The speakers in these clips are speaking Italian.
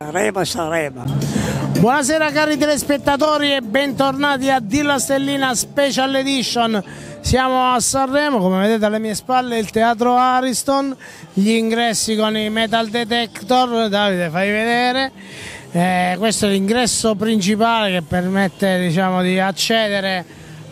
Sanremo, Sanremo. Buonasera cari telespettatori e bentornati a Dilla Stellina Special Edition. Siamo a Sanremo, come vedete alle mie spalle il teatro Ariston, gli ingressi con i metal detector. Davide, fai vedere. Questo è l'ingresso principale che permette, diciamo, di accedere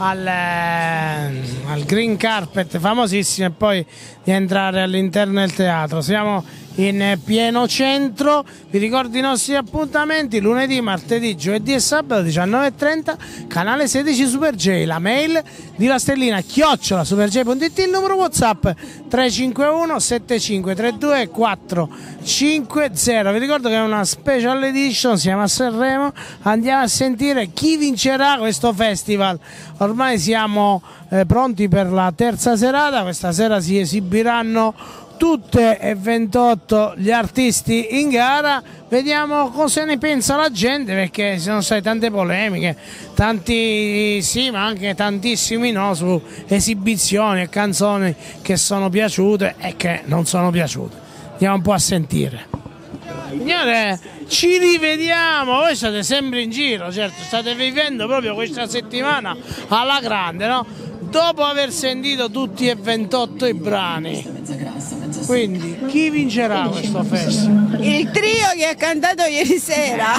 al green carpet famosissimo e poi di entrare all'interno del teatro. Siamo in pieno centro. Vi ricordo i nostri appuntamenti: lunedì, martedì, giovedì e sabato 19:30, canale 16 Super J, la mail di La Stellina @superj.it, il numero WhatsApp 351 7532 450. Vi ricordo che è una special edition, siamo a Sanremo, andiamo a sentire chi vincerà questo festival. Ormai siamo pronti per la terza serata. Questa sera si esibiranno tutte e 28 gli artisti in gara. Vediamo cosa ne pensa la gente, perché ci sono state tante polemiche, tanti sì ma anche tantissimi no, su esibizioni e canzoni che sono piaciute e che non sono piaciute. Andiamo un po' a sentire. Signore, ci rivediamo. Voi state sempre in giro, certo, state vivendo proprio questa settimana alla grande, no? Dopo aver sentito tutti e 28 i brani. Quindi chi vincerà questo festival? Il trio che ha cantato ieri sera.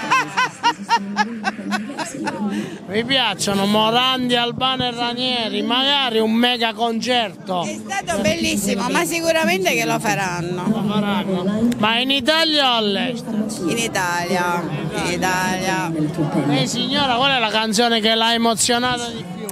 Mi piacciono Morandi, Albano e Ranieri, magari un mega concerto. È stato bellissimo, ma sicuramente che lo faranno. Lo faranno. Ma in Italia o all'estero? In Italia, in Italia. Signora, qual è la canzone che l'ha emozionata di più?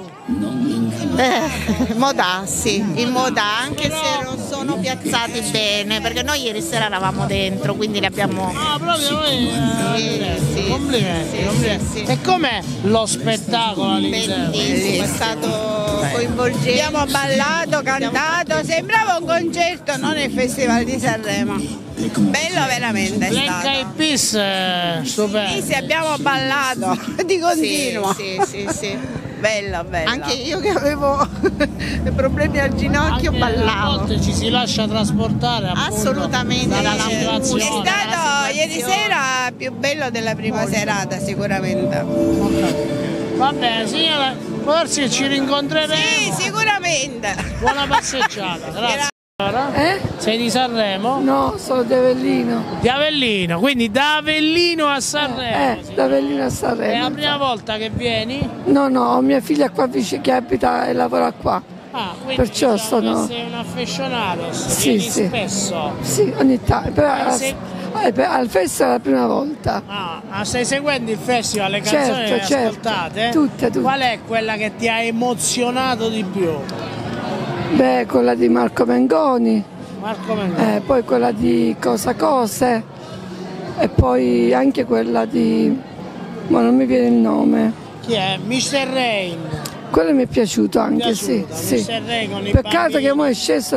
Modà, sì, il Modà, anche se non sono piazzati bene, perché noi ieri sera eravamo dentro, quindi li abbiamo... Ah, proprio voi? Sì, complimenti, sì, complimenti. Sì. E com'è lo spettacolo all'interno? Bellissimo, è stato coinvolgente. Abbiamo ballato, cantato, sembrava un concerto, non il Festival di Sanremo. Bello veramente è Black stato. Eyed Peas, stupendo. Sì, abbiamo ballato di continuo. Sì. Bello. Anche io che avevo problemi al ginocchio ballavo. A volte ci si lascia trasportare appunto, assolutamente dalla è situazione. stato ieri sera più bello della prima serata sicuramente. Va bene signora, forse ci rincontreremo. Sì, sicuramente. Buona passeggiata, grazie. Sei di Sanremo? No, sono di Avellino. Di Avellino, quindi da Avellino a Sanremo. Da Avellino a Sanremo. È la prima volta che vieni? No, ho mia figlia qua vicino che abita e lavora qua. Ah, quindi perciò diciamo sei un affezionato, sì. spesso? Sì, ogni tanto, però al festival è la prima volta. Ah, stai seguendo il festival, le canzoni le ascoltate? Tutte. Qual è quella che ti ha emozionato di più? Beh, quella di Marco Mengoni. Poi quella di Cose e poi anche quella di... ma non mi viene il nome. Chi è? Mr. Rain. Quello mi è piaciuto anche, sì. Mr. Rain con i Peccato che ora è sceso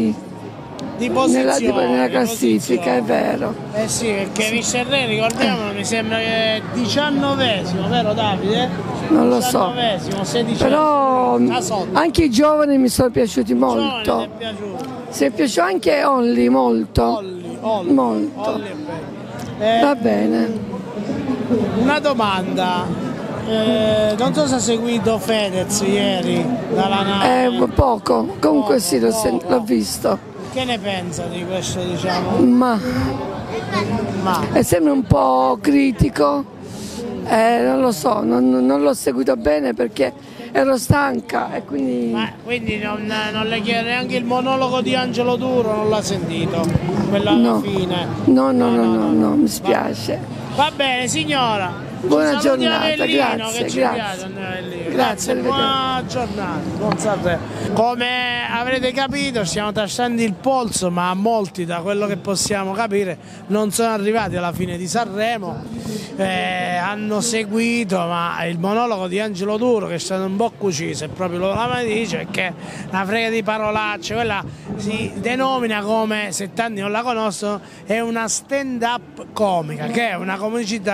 nella classifica, è vero. Sì, perché Mr. Rain, ricordiamo, mi sembra che è 19esimo, vero Davide? Non lo so, 16esimo. però anche i giovani mi sono piaciuti molto. Si è piaciuto anche Olli molto. Molto. Va bene. Una domanda. Non so se ha seguito Fedez ieri dalla nave. Poco, comunque sì, l'ho visto. Che ne pensa di questo, diciamo? Ma è sempre un po' critico. Non lo so, non l'ho seguito bene perché ero stanca e quindi... quindi non le chiede neanche il monologo di Angelo Duro, non l'ha sentito? Quello alla fine? No, mi spiace. Va bene signora. Buona giornata, grazie, buona giornata, buon Sanremo. Come avrete capito stiamo tastando il polso, ma molti, da quello che possiamo capire, non sono arrivati alla fine di Sanremo, hanno seguito, ma il monologo di Angelo Duro, che è stato un po' cucito, e proprio lo la dice che una frega di parolacce, quella si denomina, come se tanti non la conoscono, è una stand up comica, che è una comicità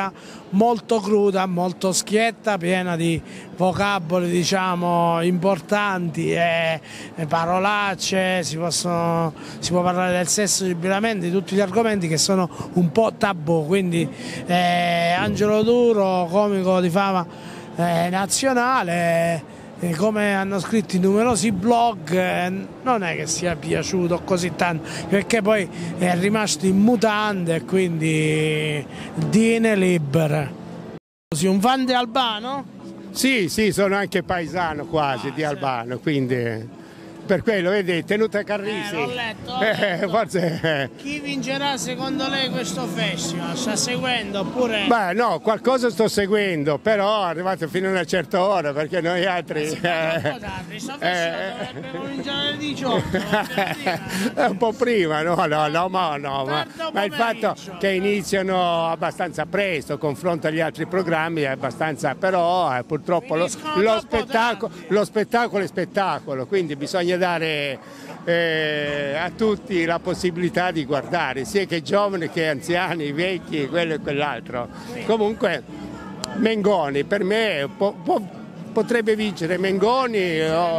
molto cruda, molto schietta, piena di vocaboli diciamo importanti e parolacce, si può parlare del sesso liberamente, di tutti gli argomenti che sono un po' tabù, quindi Angelo Duro, comico di fama nazionale, come hanno scritto in numerosi blog, non è che sia piaciuto così tanto, perché poi è rimasto in mutande e quindi Dine libere. Un fan di Albano? Sì, sono anche paesano quasi di Albano, quindi per quello, vedi, tenuta Carrisi. L'ho letto. Forse. Chi vincerà secondo lei questo festival? Sta seguendo oppure? Beh, no, qualcosa sto seguendo, però arrivato fino a una certa ora, perché noi altri. Questo festival dovrebbero cominciare alle 18. È un po' prima, ma il fatto che iniziano abbastanza presto, confronto agli altri programmi è abbastanza, però purtroppo lo spettacolo è spettacolo, quindi bisogna dare a tutti la possibilità di guardare, sia che giovani che anziani, vecchi, quello e quell'altro. Comunque Mengoni per me potrebbe vincere Mengoni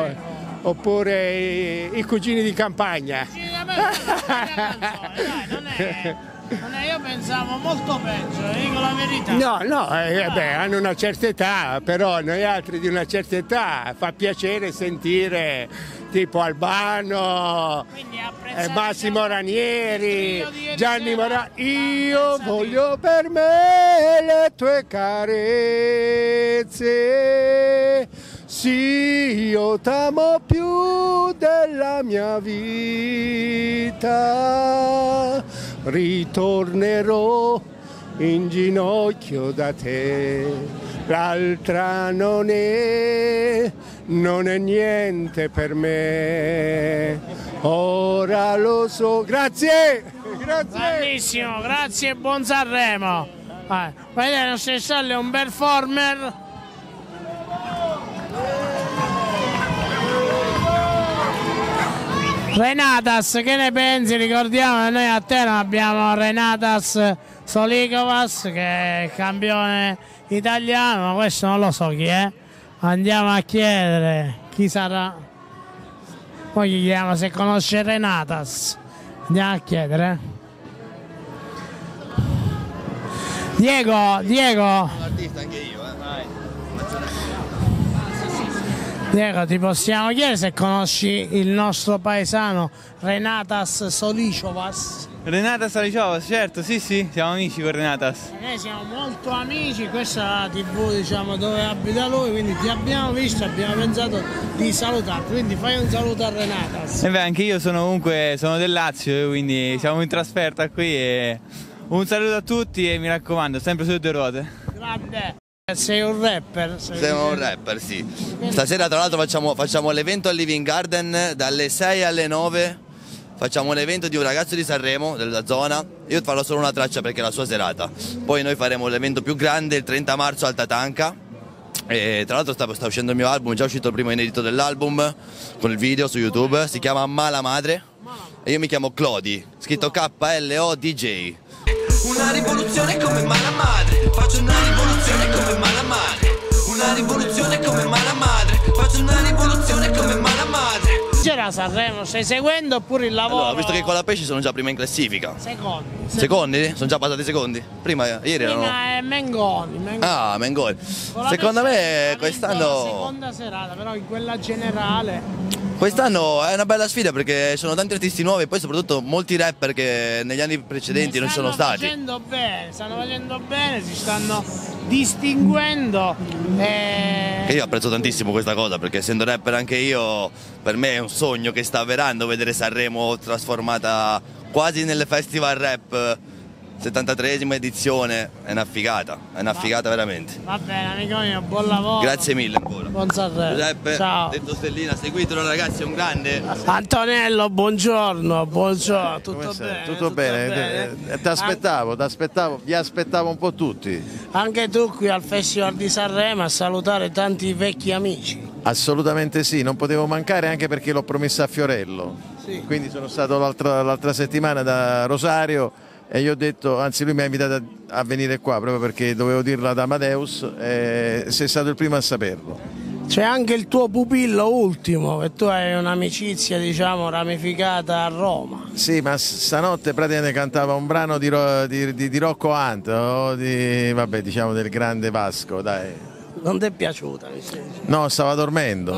oppure i cugini di campagna. Io pensavo molto peggio, dico la verità. No, hanno una certa età, però noi altri di una certa età fa piacere sentire tipo Albano, Massimo Ranieri, Gianni Morandi. Io voglio per me le tue carezze, sì, io t'amo più della mia vita, ritornerò in ginocchio da te, l'altra non è niente per me, ora lo so. Grazie! Bellissimo, grazie e buon Sanremo. Vedete, il nostro Stallo è un performer. Renatas, che ne pensi? Ricordiamo che noi a Teramo abbiamo Renatas Solikovas, che è campione italiano, ma questo non lo so chi è. Andiamo a chiedere chi sarà. Poi gli chiediamo se conosce Renatas. Andiamo a chiedere. Diego. L'artista anche io, Diego, ti possiamo chiedere se conosci il nostro paesano Renatas Solicovas? Renatas Solicovas, certo, sì, siamo amici con Renatas. Noi siamo molto amici, questa è la TV diciamo dove abita lui, quindi ti abbiamo visto e abbiamo pensato di salutarti, quindi fai un saluto a Renatas. Anche io sono del Lazio, quindi siamo in trasferta qui e un saluto a tutti e mi raccomando, sempre sulle due ruote. Grande. Sei un rapper? Siamo un rapper, sì. Stasera tra l'altro facciamo l'evento al Living Garden dalle 6 alle 9. Facciamo l'evento di un ragazzo di Sanremo, della zona. Io farò solo una traccia perché è la sua serata. Poi noi faremo l'evento più grande il 30 marzo al Tatanka. E tra l'altro sta uscendo il mio album, è già uscito il primo inedito dell'album con il video su YouTube. Si chiama Mala Madre. E io mi chiamo Clodi, scritto KLODJ. Una rivoluzione come Mala Madre, faccio una rivoluzione come Mala Madre. Una rivoluzione come Mala Madre, faccio una rivoluzione come Mala Madre. C'era Sanremo, stai seguendo oppure il lavoro? Allora, visto che con la Pesci sono già prima in classifica. Secondi? Sono già passati secondi? Ieri erano. È Mengoni. Ah, Mengoni. Secondo me quest'anno. La seconda serata, però in quella generale. Quest'anno è una bella sfida perché sono tanti artisti nuovi e poi soprattutto molti rapper che negli anni precedenti non ci sono stati. Stanno facendo bene, si stanno distinguendo. E io apprezzo tantissimo questa cosa perché essendo rapper anche io, per me è un sogno che sta avverando vedere Sanremo trasformata quasi nel festival rap. 73esima edizione, è una figata veramente. Va bene amico mio, buon lavoro. Grazie mille ancora. Buon Sanremo. Giuseppe, ciao. detto Stellina, seguitelo ragazzi, è un grande. Antonello, buongiorno, tutto bene? Tutto bene. Ti aspettavo, vi aspettavo un po' tutti. Anche tu qui al Festival di Sanremo a salutare tanti vecchi amici. Assolutamente sì, non potevo mancare anche perché l'ho promessa a Fiorello. Sì. Quindi sono stato l'altra settimana da Rosario e gli ho detto, anzi lui mi ha invitato a venire qua proprio perché dovevo dirlo ad Amadeus e sei stato il primo a saperlo. C'è anche il tuo pupillo ultimo, che tu hai un'amicizia diciamo ramificata a Roma. Sì, ma stanotte praticamente cantava un brano di Rocco Hunt o vabbè, diciamo del grande Vasco, dai. Non ti è piaciuta? No, stava dormendo.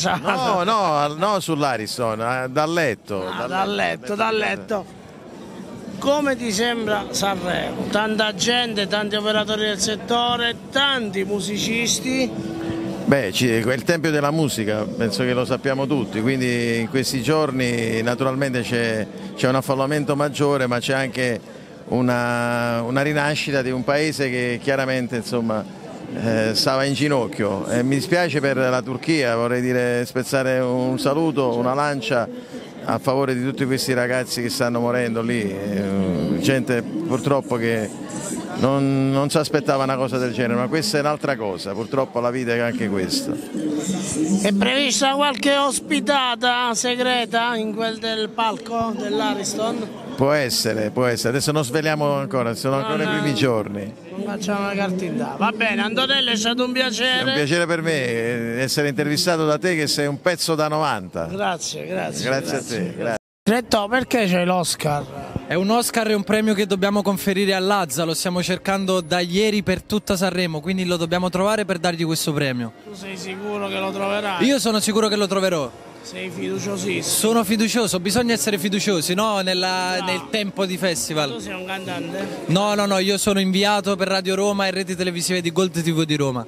No, sull'Ariston, dal letto. Dal letto. Come ti sembra Sanremo? Tanta gente, tanti operatori del settore, tanti musicisti. Beh, è il tempio della musica, penso che lo sappiamo tutti, quindi in questi giorni naturalmente c'è un affollamento maggiore, ma c'è anche una rinascita di un paese che chiaramente insomma, stava in ginocchio. Mi dispiace per la Turchia, vorrei dire spezzare un saluto, una lancia a favore di tutti questi ragazzi che stanno morendo lì, gente purtroppo che non si aspettava una cosa del genere, ma questa è un'altra cosa, purtroppo la vita è anche questa. È prevista qualche ospitata segreta in quel del palco dell'Ariston? Può essere, adesso non sveliamo ancora, sono ancora i primi giorni. Non facciamo una cartina. Va bene, Antonello, è stato un piacere. È un piacere per me essere intervistato da te che sei un pezzo da 90. Grazie. Grazie a te. Grazie. Retto, perché c'è l'Oscar? È un Oscar e un premio che dobbiamo conferire a Lazza, lo stiamo cercando da ieri per tutta Sanremo, quindi lo dobbiamo trovare per dargli questo premio. Tu sei sicuro che lo troverai? Io sono sicuro che lo troverò. Sei fiduciosissimo? Sono fiducioso, bisogna essere fiduciosi, no? Nel tempo di festival. Tu sei un cantante? No, io sono inviato per Radio Roma e reti televisive di Gold TV di Roma.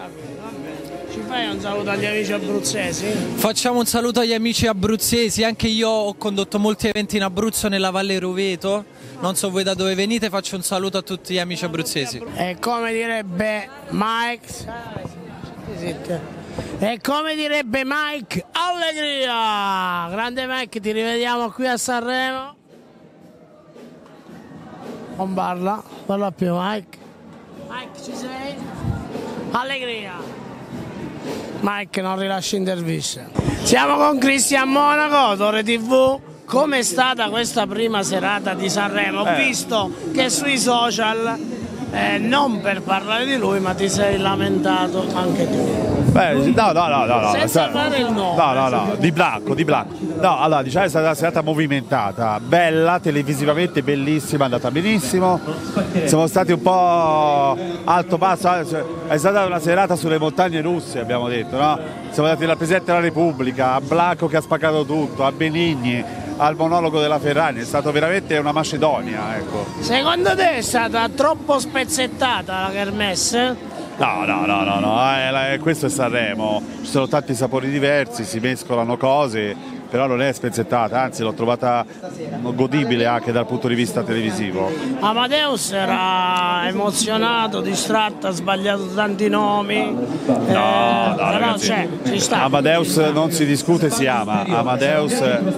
Ci fai un saluto agli amici abruzzesi? Facciamo un saluto agli amici abruzzesi, anche io ho condotto molti eventi in Abruzzo nella Valle Roveto, non so voi da dove venite, faccio un saluto a tutti gli amici abruzzesi. E come direbbe Mike, allegria! Grande Mike, ti rivediamo qui a Sanremo. Non parla più Mike. Mike, ci sei? Allegria! Mike non rilascia interviste. Siamo con Cristian Monaco, Torre TV. Com'è stata questa prima serata di Sanremo? Ho visto che sui social, non per parlare di lui, ma ti sei lamentato anche tu. No. Senza fare il nome. No, di Blanco. No, allora, diciamo è stata una serata movimentata, bella, televisivamente bellissima, è andata benissimo. Siamo stati un po' alto-basso, è stata una serata sulle montagne russe, abbiamo detto, no? Siamo andati dal Presidente della Repubblica, a Blanco che ha spaccato tutto, a Benigni, al monologo della Ferragni, è stato veramente una Macedonia, ecco. Secondo te è stata troppo spezzettata la kermesse? No, questo è Sanremo, ci sono tanti sapori diversi, si mescolano cose, però non è spezzettata, anzi l'ho trovata godibile anche dal punto di vista televisivo. Amadeus era emozionato, distratto, ha sbagliato tanti nomi. No, ragazzi, ci sta. Amadeus non si discute, si ama. Amadeus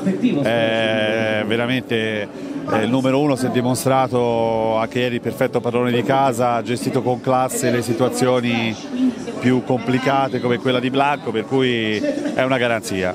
è veramente il numero uno, si è dimostrato anche ieri perfetto padrone di casa, ha gestito con classe le situazioni più complicate come quella di Blanco, per cui è una garanzia.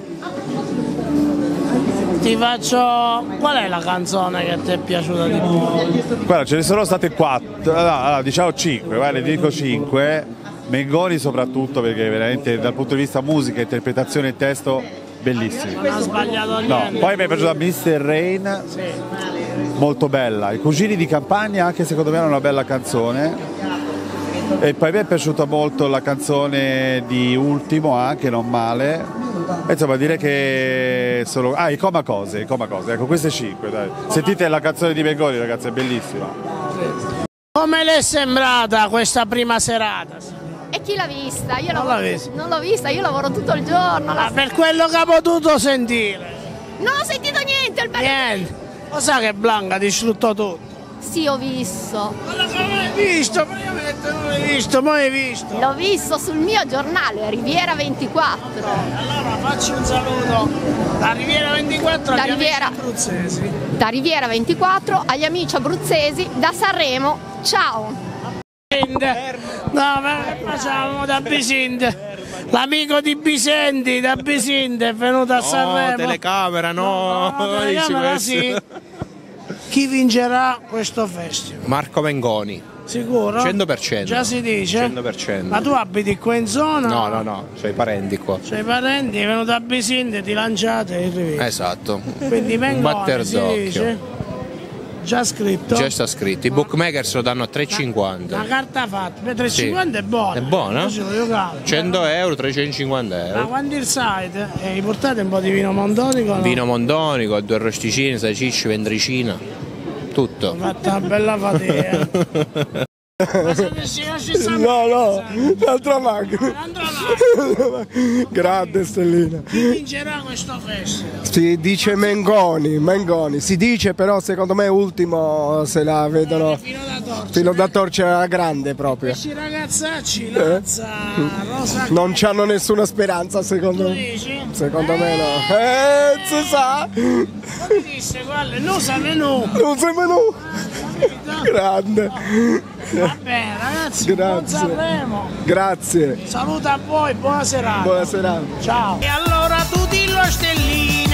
Ti faccio... Qual è la canzone che ti è piaciuta di più? Guarda, ce ne sono state 4, diciamo 5, ne dico 5. Mengoni soprattutto, perché veramente dal punto di vista musica, interpretazione e testo bellissimi. Non ha sbagliato niente. No, poi mi è piaciuta Mr. Rain, molto bella. I Cugini di Campagna anche secondo me era una bella canzone. E poi mi è piaciuta molto la canzone di Ultimo, anche non male. Insomma, direi che sono... i Coma Cose, ecco, queste 5, dai. Sentite la canzone di Mengoni, ragazzi, è bellissima. Come le è sembrata questa prima serata? E chi l'ha vista? Io non l'ho vista, io lavoro tutto il giorno. Per quello che ho potuto sentire. Non ho sentito niente, niente. Lo sa che Blanca ha distrutto tutto? Sì, ho visto. Ma come hai visto? Prima mi hai detto non l'hai visto, mai hai visto? L'ho visto sul mio giornale, Riviera 24. Allora facci un saluto da Riviera 24 agli amici abruzzesi. Da Riviera 24 agli amici abruzzesi, da Sanremo, ciao. No, ma facciamo da Bisinde. L'amico di Bisenti, da Bisinde, è venuto a Sanremo. Telecamera, no. Telecamera, sì. chi vincerà questo festival? Marco Mengoni. Sicuro? 100%. Già si dice? 100%. Ma tu abiti qua in zona? No, c'ho i parenti qua. C'hai parenti, è venuto a Bisinde, ti lanciate e arrivi. Esatto. Quindi Un batter si d'occhio. dice? Già scritto? Già sta scritto. I bookmakers lo danno a 3,50. La carta fatta, 3,50 è buona. È buona? Così lo giocavo. 100 euro, 350 Ma euro. quando il site, portate un po' di vino mondonico? No? Vino mondonico, 2 arrosticini, salsicce, ventricina. Tutto. Ho fatto una bella fatica. No, l'altra macchina. Grande Stellina. Chi vincerà questo festival? Si dice Mengoni, si dice, però secondo me ultimo se la vedono fino da torcere alla grande proprio. Questi ragazzacci, Lazza, Rosa. Non c'hanno nessuna speranza secondo me. Dici? Secondo me no. Si sa. Ma ti disse, guarda, non sa menù. Non sa menù. Grande. Va bene ragazzi, buon Sanremo. Grazie. Saluto a voi, buona serata. Buona serata. Ciao. E allora tu dillo Stellina.